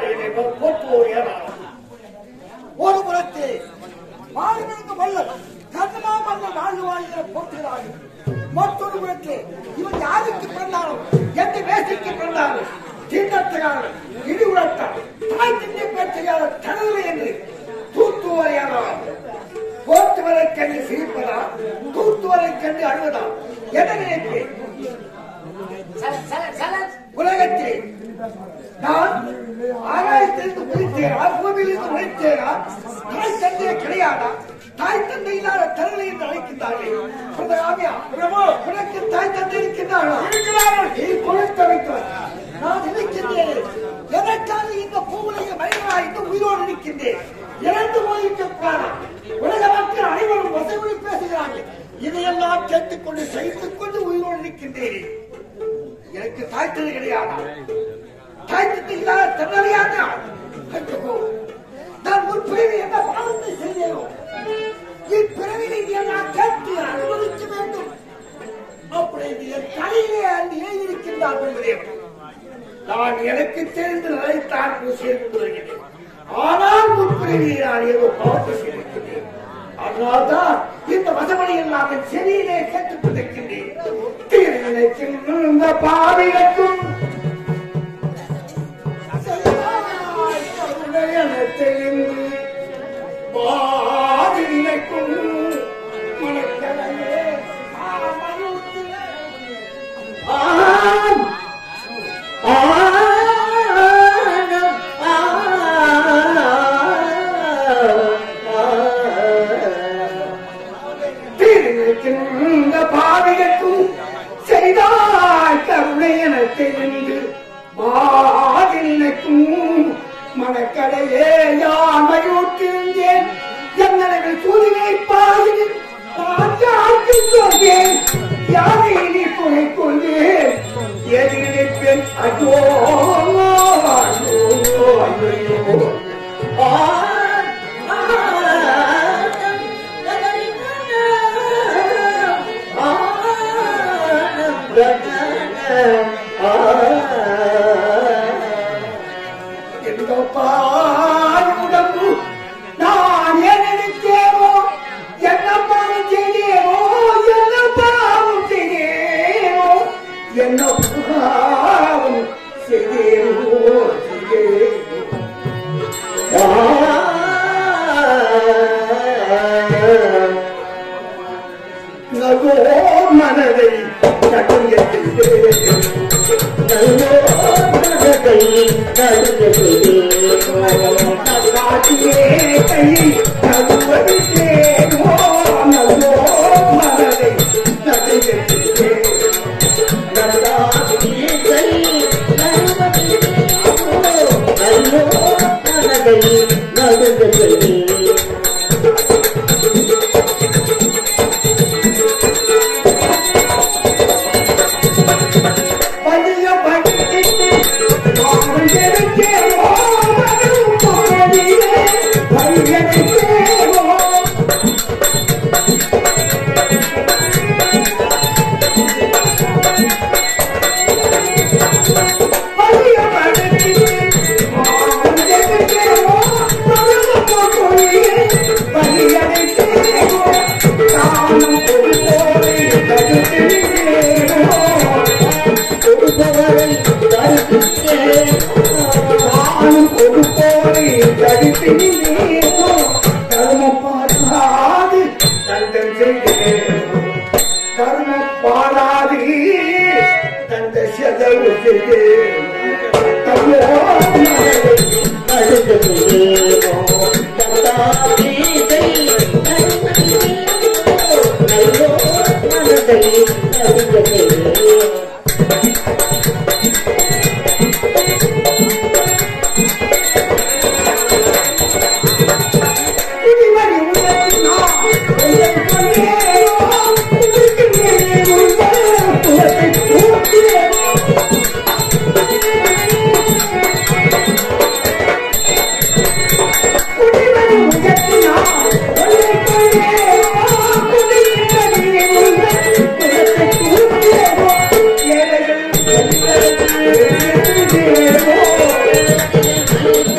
ஒரு புறத்தில் வாழ்விற்கு மல்லர் கர்ணமா மன்னர் வாழ்வு வாழ்கிற போற்றுகிறார்கள். மற்றொரு புறத்தில் இவன் யாருக்கு பிறந்தாலும் எந்த வேசிக்கு பிறந்தாலும் தீண்டத்தகாரன் இடி உழைத்தார் தாய் திண்ணை பேச்சுகிறார் கடவுளை என்று தூத்துவரையானார். போற்றுவரை கண்டு சிரிப்பதா தூத்துவரை கண்டு அழுவதா என நினைப்பேன். உலகத்தில் நான் ஆகாயத்திலிருந்து குளித்தேனா பூமியிலிருந்து உழைத்தேனா தாய் தந்தையே கிடையாதா? தாய் தந்தை இல்லாத தருளை என்று அழைக்கின்றார்கள். உனக்கு தாய் தந்தை இருக்கின்றார்கள். நீ கொழுத்த வைத்தவன் நான் இருக்கின்றேன். எதற்காக இந்த பூவுலக மனிதனாக இந்த உயிரோடு இருக்கின்றேன். இறந்து போயிருக்க காரணம் உலக மக்கள் அனைவரும் வசதி பேசுகிறார்கள். இதையெல்லாம் கேட்டுக்கொண்டு சகித்துக் கொண்டு உயிரோடு இருக்கின்றேன். எனக்கு தாய் தந்தை கிடையாதா? தாய் தந்தை இல்லாத தன்னறியாதா? நான் ஒரு பிறவி என்ற பாவத்தை செய்தேனோ இப்பிறவியை நான் கேட்டு அனுமதிக்க வேண்டும். அப்படி என் தலையிலே அந்த எழுதியிருக்கின்றார் என்பதே நான் எனக்கு தெரிந்து நினைத்தான் சேர்ந்து வருகிறேன். ஆனால் முற்பிறவியை நான் ஏதோ பாவத்தை செய்திருக்கிறேன். அதனால்தான் இந்த வசமணியில் நான் செவியிலே கேட்டுக் கொண்டிருக்கின்றேன். தீர்நிலைக்கின்ற பாவிகளுக்கும் பாதிக்கும் மனக்கலையே பாவிகளுக்கும் செய்தாய் கருணை என தெரிந்து பாதிக்கும் மனக்கடையே யாமையூட்டிருந்தேன். என்னை சூரியனை பாதில் கொண்டேன். யாரை நீ துணை கொண்டேன் எதிர்ப்பேன். ஐயோ உடம்பு நான் நினைத்தேனோ என்ன பாவம் செய்தேனோ என்ன பாவம் செய்தேனோ என்ன பாவம் செய்தேனோ நகோ மனதை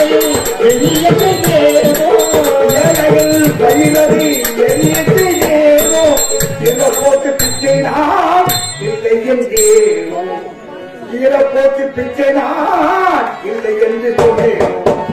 கையிலது எரியத்தை ஏனோ போட்டு பிச்சை நான் இல்லை என்றேனோ போட்டு பிச்சை நான் இல்லை என்று சொன்னேனோ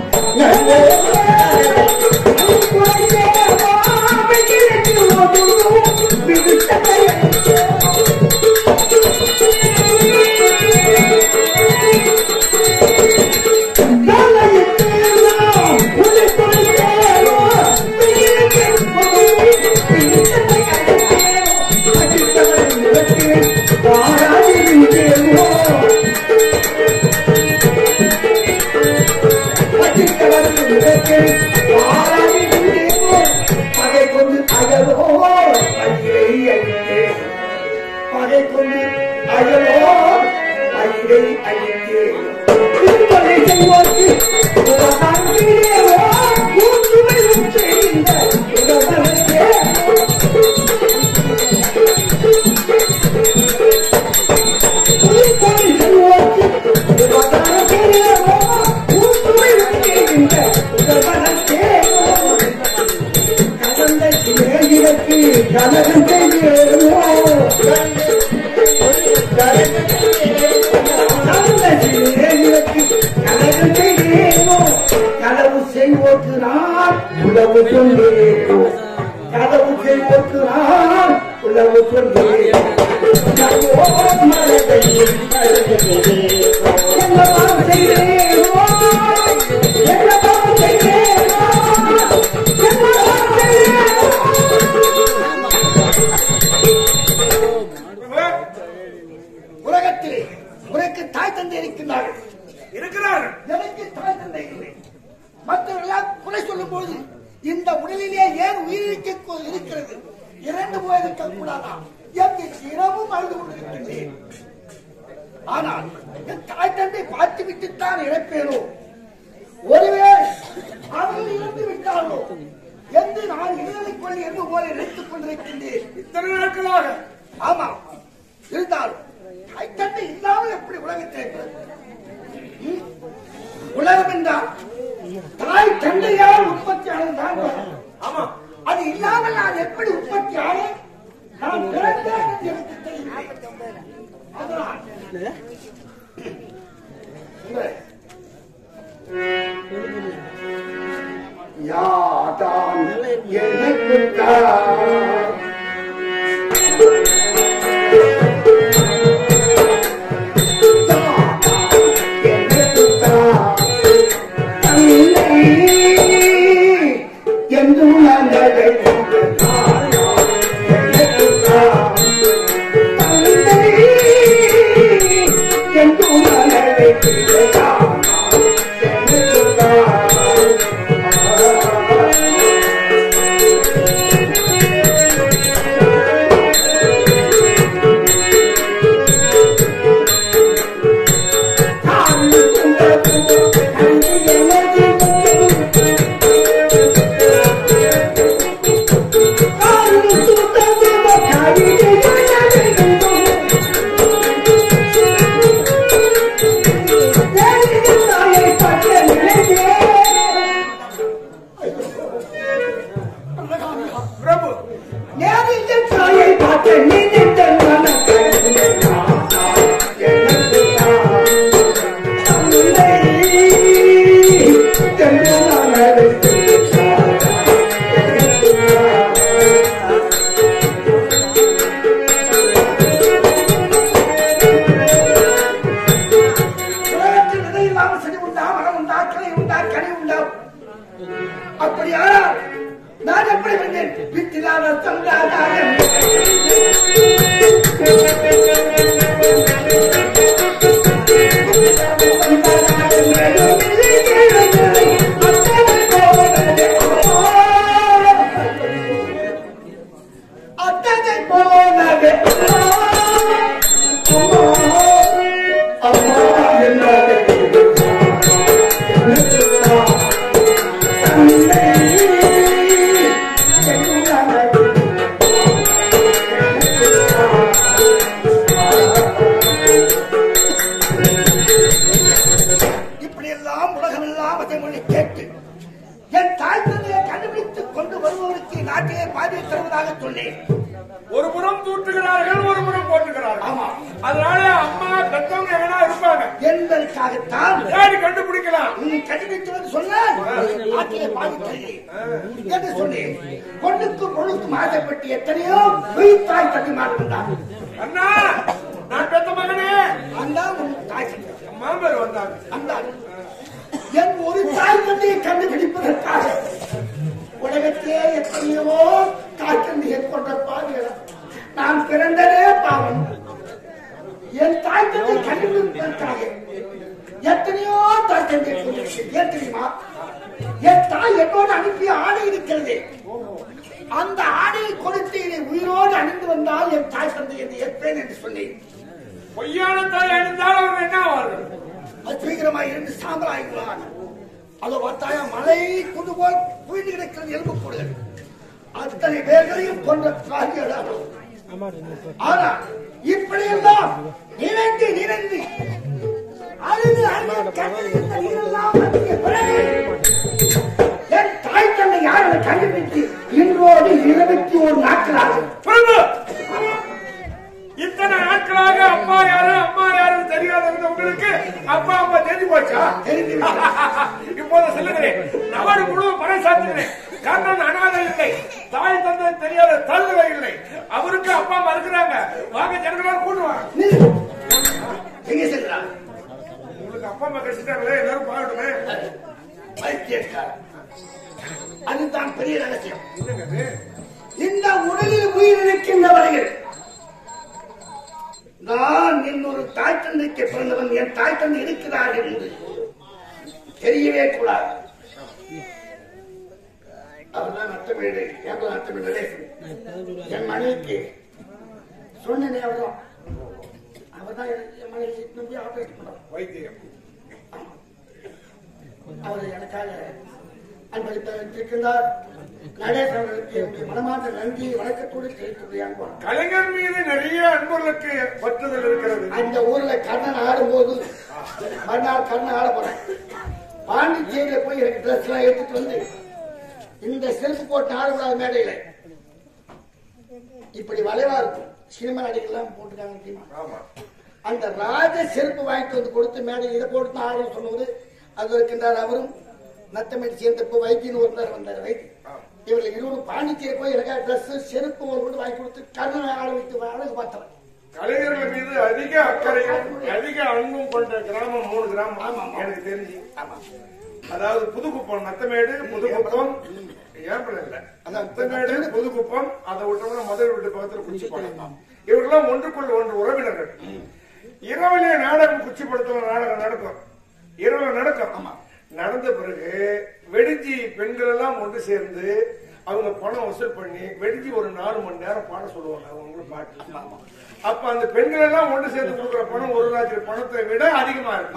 பகை கொண்டு அகலோ அகிலை அழித்தே பகை கொண்டு அகலோ அகிலை அழித்தே திருமலை செய்வோக்கு கனவு செய்வோக்கு நான் உழவு சொல்லேனோ கனவு செய்வோக்கு நான் உழவு சொல்லேனோ உலகத்திலே உனக்கு தாய் தந்தை இருக்கிறார்கள் எனக்கு தாய் தந்தை இல்லை. மற்றவர்களால் குறை சொல்லும் போது இந்த உடலிலே ஏன் உயிரிழக்க இருக்கிறது இறந்து போயிருக்க கூடாதா என்று இரவும் அழுது கொண்டிருக்கின்றேன். ஆனால் என் தாய் தந்தை பார்த்து விட்டுத்தான் இழப்பேனோ ஒருவேளை அவர்கள் இறந்து விட்டார்களோ என்று நான் இருதலை கொள்ளி என்று போல நினைத்துக் கொண்டிருக்கின்றேன் இத்தனை நாட்களாக. ஆமாம், இருந்தாலும் தாய் தந்தை இல்லாமல் எப்படி உலகத்தை உலகம் என்றால் தாய் தந்தையால் உற்பத்தியாளர் தான். ஆமா, அது இல்லாமல் நான் எப்படி உற்பத்தியாளர் நான் பிறந்தேன் என்று எனக்கு தெரியவில்லை. அதனால் யாதான் எனக்கு அப்படியானால் நான் எப்படி வந்தேன்? வித்திலான சந்தாதாயம் அத்தனை போனது அம்மா என்னது தாமசை மொழி கேட்டு என் தாய் தந்தையை கண்டுபிடித்துக் கொண்டு வருபவருக்கு நாட்டிலே பாதியை தருவதாக சொன்னேன். ஒரு புறம் தூட்டுகிறார்கள், ஒரு புறம் போட்டுகிறார்கள். ஆமா, அதனால அம்மா பெற்றவங்க எவனா இருப்பாங்க என்பதற்காகத்தான் தேடி கண்டுபிடிக்கலாம். கண்டுபிடித்து சொன்னால் நாட்டிலே பாதி தருகிறேன் என்று சொன்னேன். பொண்ணுக்கும் பொழுதுக்கும் ஆசைப்பட்டு எத்தனையோ தாய் தந்தை மாறுகின்றார். அண்ணா, நான் பெற்ற மகனே, அந்த தாய் தந்தை மாம்பர் வந்தாங்க. அந்த என் ஒரு தாய் தந்தையை கண்டுபிடிப்பதற்காக உலகத்திலே எத்தனையோ தாய் தந்தையை கொண்ட பாவிகள் நான் பிறந்ததே பாவம். என் தாய் தந்தை கண்டுபிடிப்பதற்காக எத்தனையோ தாய் தந்தையை கொண்டிருக்கிறேன். ஏன் தெரியுமா? என் தாய் என்னோடு அனுப்பிய ஆடை இருக்கிறது. அந்த ஆடையை கொடுத்து இதை உயிரோடு அணிந்து வந்தால் என் தாய் தந்தை என்று ஏற்பேன் என்று சொன்னேன். பொய்யான தாய் அணிந்தால் அவர்கள் என்ன ஆவார்கள்? சீக்கிரமாக இருந்து சாம்பலாகிறான். அதோ பார்த்தாயா மலை கொண்டு போல் புரிந்து கிடக்கிறது எலும்பு கூடுகள். அத்தனை பேர்களையும் கொண்ட காரியங்கள். ஆனா இப்படியெல்லாம் நினைந்து நினைந்து அழுது அழுது கண்ணீர் நீரெல்லாம் வற்றிய பிறகு என் தாய் தந்தை யாரை கண்டுபிடித்து இன்றோடு 21 நாட்களாகும். இத்தனை நாட்களாக அம்மா யாரு அம்மா யாருன்னு தெரியாத உங்களுக்கு அப்பா அம்மா தெரிஞ்சு போச்சா? இப்போது சொல்லுகிறேன், நவடு முழு பணை சாத்துகிறேன். கண்ணன் அனாதை இல்லை, தாய் தந்தை தெரியாத தள்ளுவை இல்லை. அவருக்கு அப்பா அம்மா இருக்கிறாங்க. வாங்க ஜனங்களால் கூடுவாங்க. எங்கே செல்றார்? உங்களுக்கு அப்பா அம்மா கழிச்சுட்டாங்களே, எல்லாரும் பாக்கட்டுமே. அதுதான் பெரிய ரகசியம். இந்த உடலில் உயிர் இருக்கின்ற வரையில் நான் இன்னொரு தாய் தந்தைக்கு பிறந்தவன், என் தாய் தந்தை இருக்கிறார் என்று தெரியவே கூடாது. அவர்தான் அர்த்தமேடு. அர்த்தமேடு என் மனைவிக்கு சொன்னேனே, அவர்தான் என் மனைவி நம்பி ஆபரேட் பண்றார். வைத்தியம் அவர் எனக்காக அன்பளித்திருக்கின்றார். நடேசவர்களுக்கு என்னுடைய மனமார்ந்த நன்றி வணக்கத்தோடு தெரிவித்துள்ளாங்க. கலைஞர் மீது நிறைய அன்பர்களுக்கு பற்றுதல் இருக்கிறது. அந்த ஊர்ல கண்ணன் ஆடும்போது மறுநாள் கண்ணன் ஆட போறேன். பாண்டிச்சேரியில போய் எனக்கு டிரெஸ் எல்லாம் எடுத்துட்டு வந்து இந்த செருப்பு போட்டு ஆடக்கூடாத மேடையில இப்படி வளைவா இருக்கும். சினிமா நடிகர்லாம் போட்டுக்காங்க தெரியுமா? அந்த ராஜ செருப்பு வாங்கிட்டு வந்து கொடுத்து மேடை இதை போட்டு ஆடணும் சொன்னது அது இருக்கின்றார். அவரும் நத்தமேடி சேர்ந்தப்போ வைத்தியன்னு ஒருத்தர் வந்தார். வைத்தியம் இவர்கள் 20 பாண்டிச்சேரி போய் எனக்கா டிரெஸ் செருப்பு ஒரு வாங்கி கொடுத்து கண்ணனை ஆட வைத்து அழகு பார்த்தவன். கலைஞர்கள் மீது அதிக அக்கறையும் அதிக அன்பும் கொண்ட கிராமம் 3 கிராமம் எனக்கு தெரிஞ்சு. அதாவது புதுக்குப்பம், நத்தமேடு, புதுக்குப்பம், நத்தமேடு, புதுக்குப்பம், அதை விட்டோம்னா மதுரை வீட்டு பக்கத்தில் குச்சிப்பாளையம். இவர்களெல்லாம் ஒன்றுக்குள்ள ஒன்று உறவினர்கள். இரவிலே நாடகம் குச்சிப்படுத்தும் நாடகம் நடக்கும். இரவு நடக்கும். நடந்த பிறகு வெடிஞ்சி பெண்கள் எல்லாம் ஒன்று சேர்ந்து அவங்க பணம் வசூல் பண்ணி வெடிஞ்சி ஒரு 4 மணி நேரம் பாட சொல்லுவாங்க அவங்க பாட்டு. அப்ப அந்த பெண்கள் எல்லாம் ஒன்று சேர்ந்து கொடுக்குற பணம் ஒரு ராத்திரி பணத்தை விட அதிகமா இருக்கு.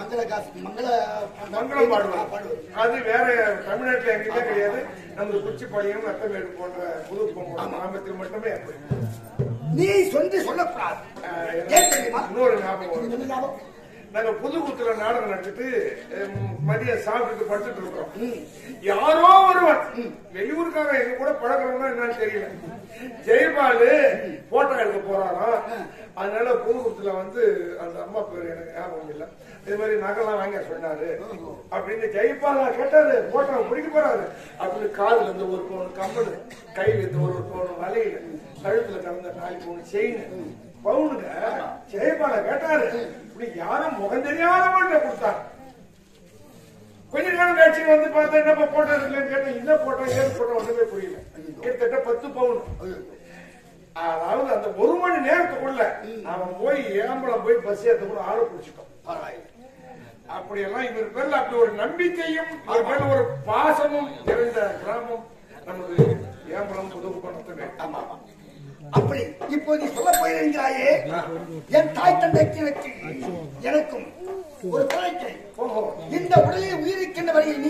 மங்களம் பாடுவாங்க. அது வேற தமிழ்நாட்டில் எங்கேயுமே கிடையாது. நமது குச்சிப்பாளையம், நத்தமேடு போன்ற புதுக்குப்பம் கிராமத்தில் மட்டுமே. நீ சொல்லக்கூடாது. இன்னொரு ஞாபகம், நாங்க புதுக்குத்துல நாடகம் நடத்திட்டு மதியம் சாப்பிட்டு படுத்துட்டு இருக்கிறோம். யாரோ ஒருவன் வெளியூருக்காக எங்க கூட பழக்கிறவங்க என்னன்னு தெரியல, ஜெயபாலு போட்டோ எடுக்க போறாராம். அதனால புதுக்குத்துல வந்து அந்த அம்மா பேரு எனக்கு ஞாபகம் இல்லை. இது மாதிரி நகைலாம் வாங்க சொன்னாரு அப்படின்னு ஜெயபாலா கேட்டாரு. போட்டோ பிடிக்க போறாரு அப்படின்னு காதுல இருந்து ஒரு பவுன் கம்பல், கையில இருந்து ஒரு பவுன் வலையில, கழுத்துல கலந்த 4 பவுன் செயின் பவுனுங்க. ஜெயபாலா கேட்டாரு. இப்படி யாரும் முகம் தெரியாதவங்க கொடுத்தாங்க. கொஞ்ச நேரம் கட்சி வந்து பார்த்தா என்ன போட்டோ இருக்குன்னு கேட்டேன். என்ன போட்டோ ஏது போட்டோ ஒண்ணுமே புரியல. கிட்டத்தட்ட 10 பவுன். அதாவது அந்த 1 மணி நேரத்துக்குள்ள அவன் போய் ஏம்பலம் போய் பஸ் ஏற்ற கூட ஆளு பிடிச்சிட்டோம். அப்படியெல்லாம் இவர் பேர்ல அப்படி ஒரு நம்பிக்கையும் இவர் பேர்ல ஒரு பாசமும் நிறைந்த கிராமம் நமது ஏம்பலம் புதுக்குப்பம். ஆமா, அப்படி இப்போ நீ சொல்ல போயிருந்தாயே, என் தாய் தந்தைக்கு எனக்கும் ஒரு குறைக்கை. இந்த உடலில் உயிரிக்கின்ற வரையில் நீதான்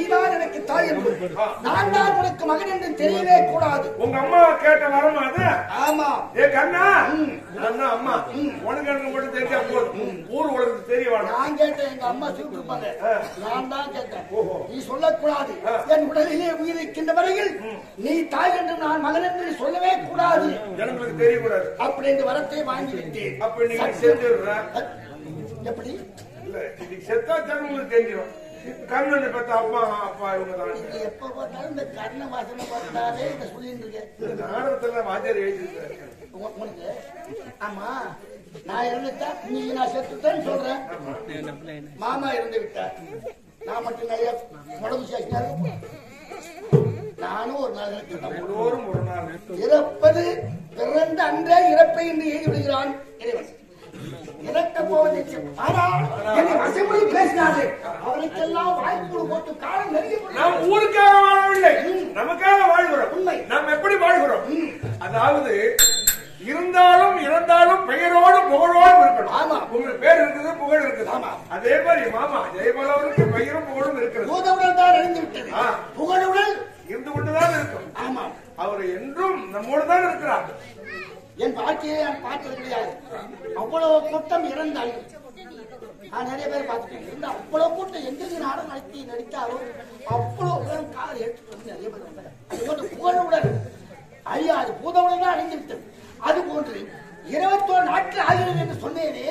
எனக்கு தாய் என்று நான் தான் உனக்கு மகன் என்று தெரியவே கூடாது. உங்க அம்மா கேட்ட வரமா அது? ஆமா. ஏ கண்ணா, அண்ணா அம்மா உனக்கு எனக்கு மட்டும் தெரிஞ்சா போதும், ஊர் உலகத்துக்கு தெரிய வேணும். நான் கேட்டேன், எங்க அம்மா சொல்லிருப்பாங்க. நான் தான் கேட்டேன், நீ சொல்லக்கூடாது. என் உடலிலே உயிர் இருக்கின்ற வரையில் நீ தாய் என்று நான் மகன் என்று சொல்லவே கூடாது, எனக்கு தெரியக்கூடாது. அப்படி இந்த வரத்தை வாங்கி விட்டேன். அப்ப நீங்க செத்துடுற எப்படி? இல்ல, இது செத்தா ஜனங்களுக்கு தெரிஞ்சிடும். கண்ணனை பத்த அப்பா அப்பா இவங்க தான். எப்ப பார்த்தாலும் இந்த கண்ண வாசனை பார்த்தாலே இந்த சொல்லிட்டு இருக்கேன். இந்த நாடகத்துல வாத்தியார் எழுதிருக்காரு உனக்கு. ஆமா, நான் இருந்துட்டா நீ நான் செத்துட்டேன்னு சொல்றேன். மாமா இருந்து விட்டார், நான் மட்டும் நிறைய உடம்பு சேர்த்தாரு. நானும் ஒரு நாள் எல்லோரும் ஒரு நாள் இறப்பது பிறந்த அன்றே இறப்பை என்று எழுதி விடுகிறான் இறைவன். இறக்க போவது என்னை வசப்படி பேசினாரு. அவருக்கெல்லாம் வாய்ப்பு போட்டு காலம் நெருங்கி நாம் ஊருக்காக வாழவில்லை, நமக்காக வாழ்கிறோம். உண்மை. நாம் எப்படி வாழ்கிறோம்? அதாவது இருந்தாலும் இறந்தாலும் பெயரோடு புகழோடு இருக்கணும். ஆமா, உங்களுக்கு பேர் இருக்குது, புகழ் இருக்குது. ஆமா, அதே மாதிரி மாமா ஜெயபாலாவுக்கு பெயரும் புகழும் இருக்கிறது. பூதவுடல் தான் அழிந்து விட்டது, புகழுடல் இருந்து கொண்டுதான் இருக்கும். ஆமா, அவர் என்றும் நம்மோடு தான் இருக்கிறார். என் வாழ்க்கையை நான் பார்த்தது கிடையாது. அவ்வளவு கூட்டம் இறந்தாலும் நான் நிறைய பேர் பார்த்துட்டேன். அவ்வளவு கூட்டம் எங்க நாடகம் நடத்தி நடித்தாலும் அவ்வளவு காலை எடுத்துட்டு வந்து நிறைய பேர் வந்தாங்க. அது போன்று புகழுடன் அழியாது, பூதவுடன் தான் அழிந்து விட்டது. அது போன்று 21 நாட்கள் ஆகிறது என்று சொன்னேனே.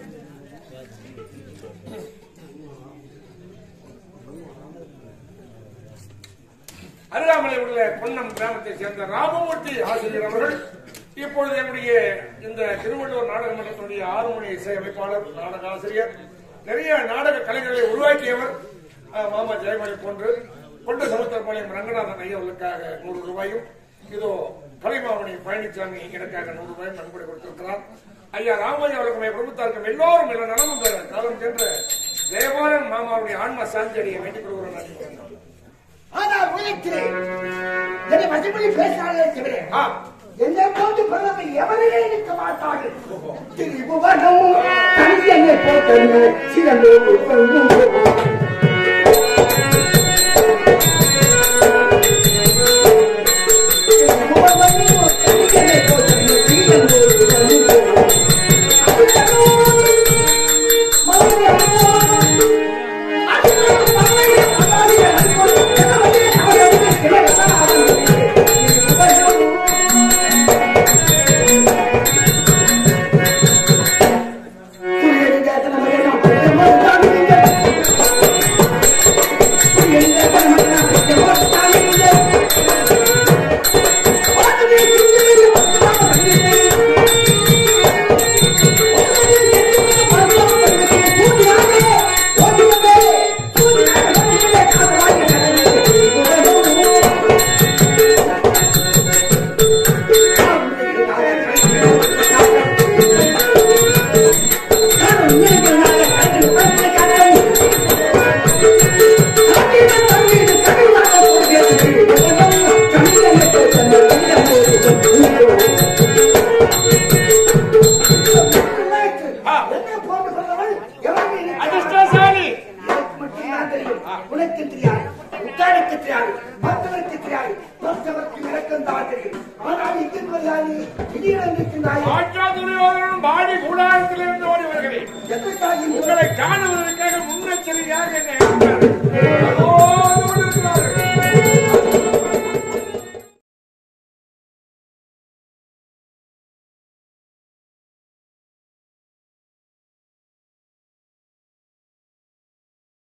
அருகாமலை உள்ள பொன்னம் கிராமத்தை சேர்ந்த ராமமூர்த்தி ஆசிரியர் அவர்கள் இப்பொழுது என்னுடைய இந்த திருவள்ளுவர் நாடக மன்றத்துடைய 6 மணி இசை அமைப்பாளர், நாடக ஆசிரியர், நிறைய நாடக கலைஞர்களை உருவாக்கியவர். மாமா ஜெயமணி போன்று கொண்ட சமுத்திரபாளையம் ரங்கநாதன் ஐயாவுக்காக 100 ரூபாயும், இதோ கலைமாமணி பழனிசாமி எனக்காக 100 ரூபாயும் நன்கொடை கொடுத்திருக்கிறார். ஐயா ராமையா அவர்களுடைய பிரபுத்தாருக்கும் எல்லோரும் எல்லாம் நலமும் பெற காலம் சென்ற ஜெயபாலன் மாமாவுடைய ஆன்மா சாந்தி அடைய வேண்டிக் கொள்கிறோம். ஆனால் உழைக்கிறேன், என்னை மற்றபடி பேசினாலே தவிர என்னை போட்டு பிறந்தவை எவரையே இருக்க மாட்டார்கள். திருபுவனம் தனியனை போட்டு சிறந்த உங்களை காணுவதற்காக முன்னெச்சரிக்கையாக